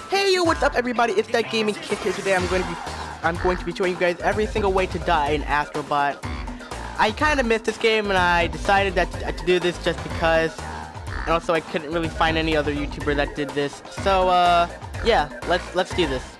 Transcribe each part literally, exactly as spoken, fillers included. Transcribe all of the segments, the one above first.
Hey yo, what's up everybody? It's that gaming kid here. Today I'm going to be I'm going to be showing you guys every single way to die in Astro Bot. I kind of missed this game and I decided that to, to do this just because, and also I couldn't really find any other YouTuber that did this. So uh yeah, let's let's do this.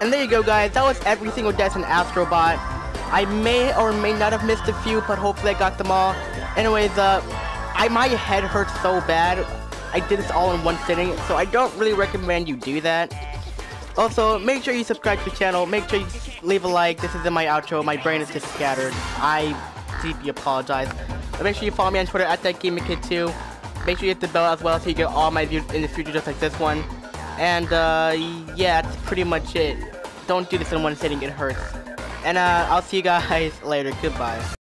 And there you go, guys. That was every single death in Astro Bot. I may or may not have missed a few, but hopefully I got them all. Anyways, uh, I my head hurts so bad. I did this all in one sitting, so I don't really recommend you do that. Also, make sure you subscribe to the channel. Make sure you leave a like. This is in my outro. My brain is just scattered. I deeply apologize. But make sure you follow me on Twitter at that gaming kid too. Make sure you hit the bell as well so you get all my views in the future just like this one. And uh, yeah, that's pretty much it. Don't do this in one sitting, it hurts. And uh, I'll see you guys later. Goodbye.